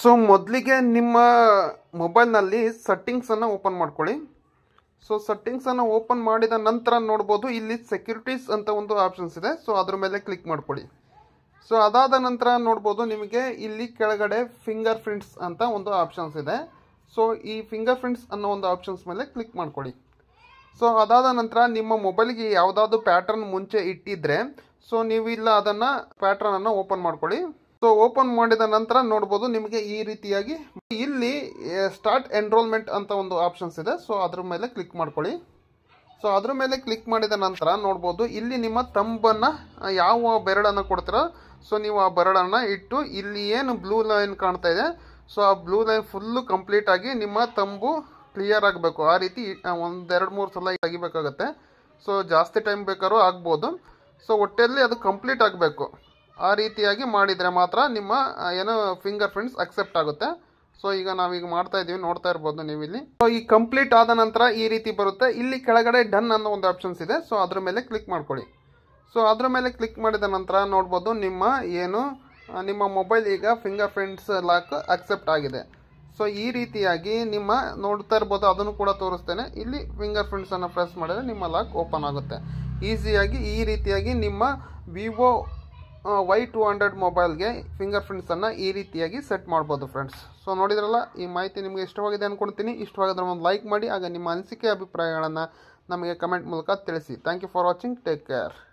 So ಮೊದಲಿಗೆ ನಿಮ್ಮ ಮೊಬೈಲ್ನಲ್ಲಿ ಸೆಟ್ಟಿಂಗ್ಸನ್ನು ಓಪನ್ ಮಾಡ್ಕೊಳ್ಳಿ. ಸೊ ಸೆಟ್ಟಿಂಗ್ಸನ್ನು ಓಪನ್ ಮಾಡಿದ ನಂತರ ನೋಡ್ಬೋದು ಇಲ್ಲಿ ಸೆಕ್ಯೂರಿಟೀಸ್ ಅಂತ ಒಂದು ಆಪ್ಷನ್ಸ್ ಇದೆ. ಸೊ ಅದ್ರ ಮೇಲೆ ಕ್ಲಿಕ್ ಮಾಡ್ಕೊಳ್ಳಿ. ಸೊ ಅದಾದ ನಂತರ ನೋಡ್ಬೋದು ನಿಮಗೆ ಇಲ್ಲಿ ಕೆಳಗಡೆ ಫಿಂಗರ್ ಪ್ರಿಂಟ್ಸ್ ಅಂತ ಒಂದು ಆಪ್ಷನ್ಸ್ ಇದೆ. ಸೊ ಈ ಫಿಂಗರ್ ಪ್ರಿಂಟ್ಸ್ ಅನ್ನೋ ಒಂದು ಆಪ್ಷನ್ಸ್ ಮೇಲೆ ಕ್ಲಿಕ್ ಮಾಡ್ಕೊಳ್ಳಿ. ಸೊ ಅದಾದ ನಂತರ ನಿಮ್ಮ ಮೊಬೈಲ್ಗೆ ಯಾವುದಾದ್ರು ಪ್ಯಾಟರ್ನ್ ಮುಂಚೆ ಇಟ್ಟಿದ್ರೆ ಸೊ ನೀವು ಇಲ್ಲ ಅದನ್ನು ಪ್ಯಾಟರ್ನನ್ನು ಓಪನ್ ಮಾಡ್ಕೊಳ್ಳಿ. ಸೊ ಓಪನ್ ಮಾಡಿದ ನಂತರ ನೋಡ್ಬೋದು ನಿಮಗೆ ಈ ರೀತಿಯಾಗಿ ಇಲ್ಲಿ ಸ್ಟಾರ್ಟ್ ಎನ್ರೋಲ್ಮೆಂಟ್ ಅಂತ ಒಂದು ಆಪ್ಷನ್ಸ್ ಇದೆ. ಸೊ ಅದ್ರ ಮೇಲೆ ಕ್ಲಿಕ್ ಮಾಡ್ಕೊಳ್ಳಿ. ಸೊ ಅದ್ರ ಮೇಲೆ ಕ್ಲಿಕ್ ಮಾಡಿದ ನಂತರ ನೋಡ್ಬೋದು ಇಲ್ಲಿ ನಿಮ್ಮ ತಂಬನ್ನು ಯಾವ ಬೆರಳನ್ನು ಕೊಡ್ತೀರಾ ಸೊ ನೀವು ಆ ಬೆರಳನ್ನು ಇಟ್ಟು ಇಲ್ಲಿ ಏನು ಬ್ಲೂ ಲೈನ್ ಕಾಣ್ತಾ ಇದೆ ಸೊ ಆ ಬ್ಲೂ ಲೈನ್ ಫುಲ್ಲು ಕಂಪ್ಲೀಟ್ ಆಗಿ ನಿಮ್ಮ ತಂಬು ಕ್ಲಿಯರ್ ಆಗಬೇಕು. ಆ ರೀತಿ ಒಂದೆರಡು ಮೂರು ಸಲ ತೆಗಿಬೇಕಾಗತ್ತೆ. ಸೊ ಜಾಸ್ತಿ ಟೈಮ್ ಬೇಕಾದ್ರೂ ಆಗ್ಬೋದು. ಸೊ ಒಟ್ಟಲ್ಲಿ ಅದು ಕಂಪ್ಲೀಟ್ ಆಗಬೇಕು. ಆ ರೀತಿಯಾಗಿ ಮಾಡಿದರೆ ಮಾತ್ರ ನಿಮ್ಮ ಏನೋ ಫಿಂಗರ್ ಪ್ರಿಂಟ್ಸ್ ಅಕ್ಸೆಪ್ಟ್ ಆಗುತ್ತೆ. ಸೊ ಈಗ ನಾವೀಗ ಮಾಡ್ತಾ ಇದ್ದೀವಿ, ನೋಡ್ತಾ ಇರ್ಬೋದು ನೀವು ಇಲ್ಲಿ. ಸೊ ಈ ಕಂಪ್ಲೀಟ್ ಆದ ನಂತರ ಈ ರೀತಿ ಬರುತ್ತೆ. ಇಲ್ಲಿ ಕೆಳಗಡೆ ಡನ್ ಅನ್ನೋ ಒಂದು ಆಪ್ಷನ್ಸ್ ಇದೆ. ಸೊ ಅದ್ರ ಮೇಲೆ ಕ್ಲಿಕ್ ಮಾಡ್ಕೊಳ್ಳಿ. ಸೊ ಅದ್ರ ಮೇಲೆ ಕ್ಲಿಕ್ ಮಾಡಿದ ನಂತರ ನೋಡ್ಬೋದು ನಿಮ್ಮ ಮೊಬೈಲ್ ಈಗ ಫಿಂಗರ್ ಪ್ರಿಂಟ್ಸ್ ಲಾಕ್ ಅಕ್ಸೆಪ್ಟ್ ಆಗಿದೆ. ಸೊ ಈ ರೀತಿಯಾಗಿ ನಿಮ್ಮ ನೋಡ್ತಾ ಇರ್ಬೋದು, ಅದನ್ನು ಕೂಡ ತೋರಿಸ್ತೇನೆ. ಇಲ್ಲಿ ಫಿಂಗರ್ ಪ್ರಿಂಟ್ಸನ್ನು ಪ್ರೆಸ್ ಮಾಡಿದ್ರೆ ನಿಮ್ಮ ಲಾಕ್ ಓಪನ್ ಆಗುತ್ತೆ. ಈಸಿಯಾಗಿ ಈ ರೀತಿಯಾಗಿ ನಿಮ್ಮ ವಿವೋ Y200 ಮೊಬೈಲ್ಗೆ ಫಿಂಗರ್ ಪ್ರಿಂಟ್ಸನ್ನು ಈ ರೀತಿಯಾಗಿ ಸೆಟ್ ಮಾಡ್ಬೋದು ಫ್ರೆಂಡ್ಸ್. ಸೊ ನೋಡಿದ್ರಲ್ಲ, ಈ ಮಾಹಿತಿ ನಿಮಗೆ ಇಷ್ಟವಾಗಿದೆ ಅಂದ್ಕೊಳ್ತೀನಿ. ಇಷ್ಟವಾಗಿದ್ರೆ ಒಂದು ಲೈಕ್ ಮಾಡಿ, ಹಾಗೆ ನಿಮ್ಮ ಅನಿಸಿಕೆ ಅಭಿಪ್ರಾಯಗಳನ್ನು ನಮಗೆ ಕಮೆಂಟ್ ಮೂಲಕ ತಿಳಿಸಿ. Thank you for watching. Take care.